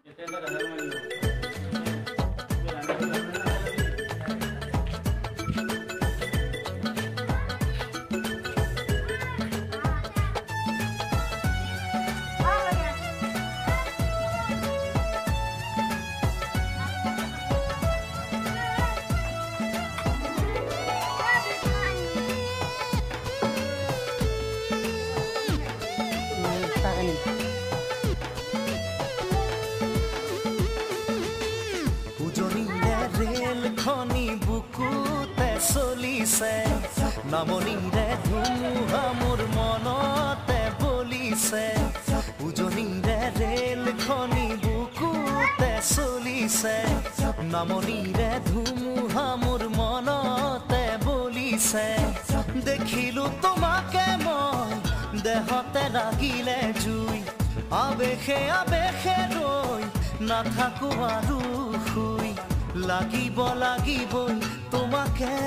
নামনিৰে ধুমুহা মোৰ মনতে বলিছে উজনিৰে ৰেলখনি বুকুতে চলিছে নামনিৰে ধুমুহা মোৰ মনতে বলিছে দেখিলো তোমাকে মই দেহতে লাগিলে জুই আবেশে আবেশে ৰৈ নাথাকো আৰু শুই লাগিবই তোমাকে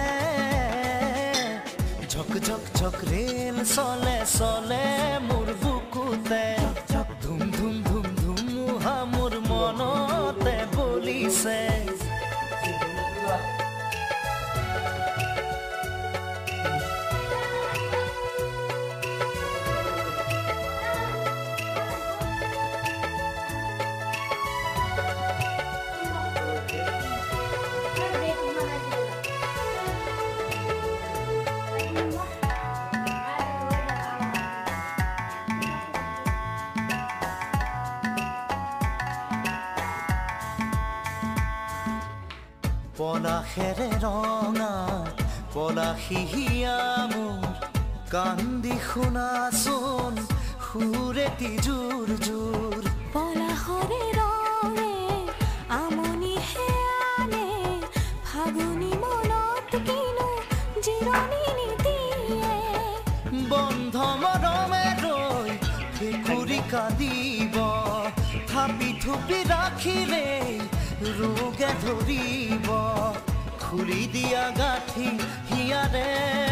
झक झक झक रेल चले चले मोर बुकुते धुम धुम धुम धुमुहा मोर मनते बलिसे পলাশেৰে ৰঙা পলাশিয়া মোৰ কান্দি শুনাচোন সুৰেতি জোৰ জোৰ পলাশৰে ৰঙে আমনি হেয়ানে ফাগুনি মনত কিনো জিৰণি নিদিয়ে বন্ধ মৰমে ৰৈ ভেকুৰি কান্দিব থাপি থুপি ৰাখিলে ৰোগে ধৰিব খুলি দিয়া গাঠি হিয়াৰে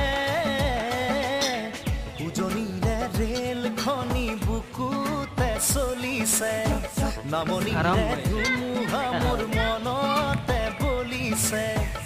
উজনিৰে ৰেলখনি বুকুতে চলিছে নামনিৰে ধুমুহা মোৰ মনতে বলিছে